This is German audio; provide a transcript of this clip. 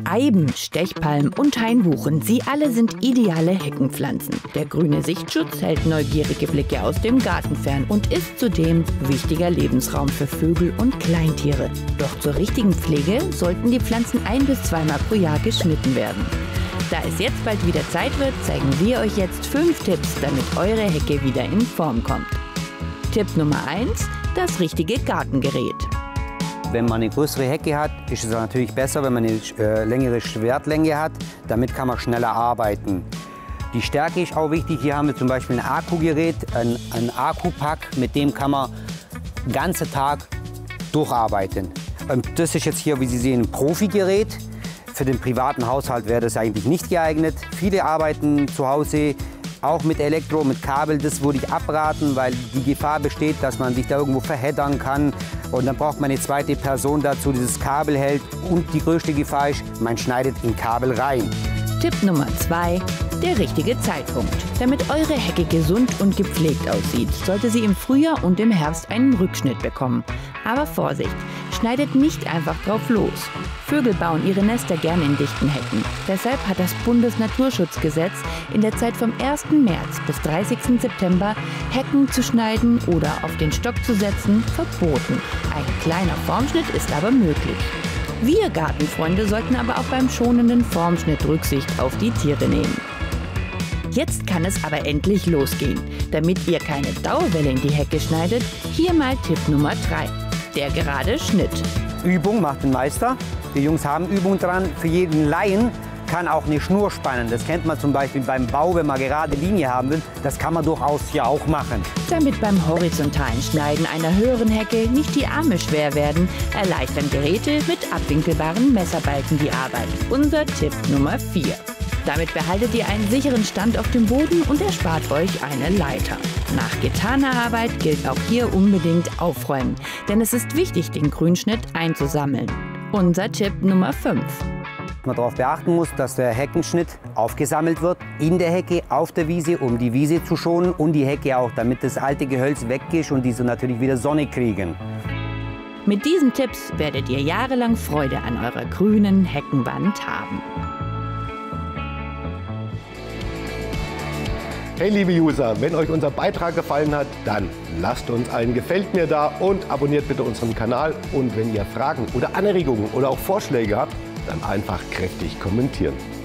Eiben, Stechpalmen und Hainbuchen, sie alle sind ideale Heckenpflanzen. Der grüne Sichtschutz hält neugierige Blicke aus dem Garten fern und ist zudem wichtiger Lebensraum für Vögel und Kleintiere. Doch zur richtigen Pflege sollten die Pflanzen 1- bis 2-mal pro Jahr geschnitten werden. Da es jetzt bald wieder Zeit wird, zeigen wir euch jetzt 5 Tipps, damit eure Hecke wieder in Form kommt. Tipp Nummer 1: das richtige Gartengerät. Wenn man eine größere Hecke hat, ist es natürlich besser, wenn man eine längere Schwertlänge hat. Damit kann man schneller arbeiten. Die Stärke ist auch wichtig. Hier haben wir zum Beispiel ein Akkugerät, ein Akkupack, mit dem kann man den ganzen Tag durcharbeiten. Das ist jetzt hier, wie Sie sehen, ein Profigerät. Für den privaten Haushalt wäre das eigentlich nicht geeignet. Viele arbeiten zu Hause auch mit Elektro, mit Kabel. Das würde ich abraten, weil die Gefahr besteht, dass man sich da irgendwo verheddern kann. Und dann braucht man eine zweite Person dazu, die das Kabel hält. Und die größte Gefahr ist, man schneidet in Kabel rein. Tipp Nummer 2: der richtige Zeitpunkt. Damit eure Hecke gesund und gepflegt aussieht, sollte sie im Frühjahr und im Herbst einen Rückschnitt bekommen. Aber Vorsicht, schneidet nicht einfach drauf los. Vögel bauen ihre Nester gern in dichten Hecken. Deshalb hat das Bundesnaturschutzgesetz in der Zeit vom 1. März bis 30. September Hecken zu schneiden oder auf den Stock zu setzen verboten. Ein kleiner Formschnitt ist aber möglich. Wir Gartenfreunde sollten aber auch beim schonenden Formschnitt Rücksicht auf die Tiere nehmen. Jetzt kann es aber endlich losgehen. Damit ihr keine Dauerwelle in die Hecke schneidet, hier mal Tipp Nummer 3: der gerade Schnitt. Übung macht den Meister. Die Jungs haben Übung dran. Für jeden Laien kann auch eine Schnur spannen. Das kennt man zum Beispiel beim Bau, wenn man gerade Linie haben will. Das kann man durchaus hier auch machen. Damit beim horizontalen Schneiden einer höheren Hecke nicht die Arme schwer werden, erleichtern Geräte mit abwinkelbaren Messerbalken die Arbeit. Unser Tipp Nummer 4. Damit behaltet ihr einen sicheren Stand auf dem Boden und erspart euch eine Leiter. Nach getaner Arbeit gilt auch hier unbedingt aufräumen, denn es ist wichtig, den Grünschnitt einzusammeln. Unser Tipp Nummer 5. Man darauf beachten muss, dass der Heckenschnitt aufgesammelt wird in der Hecke, auf der Wiese, um die Wiese zu schonen und die Hecke auch, damit das alte Gehölz weg ist und die so natürlich wieder Sonne kriegen. Mit diesen Tipps werdet ihr jahrelang Freude an eurer grünen Heckenwand haben. Hey liebe User, wenn euch unser Beitrag gefallen hat, dann lasst uns ein Gefällt mir da und abonniert bitte unseren Kanal. Und wenn ihr Fragen oder Anregungen oder auch Vorschläge habt, dann einfach kräftig kommentieren.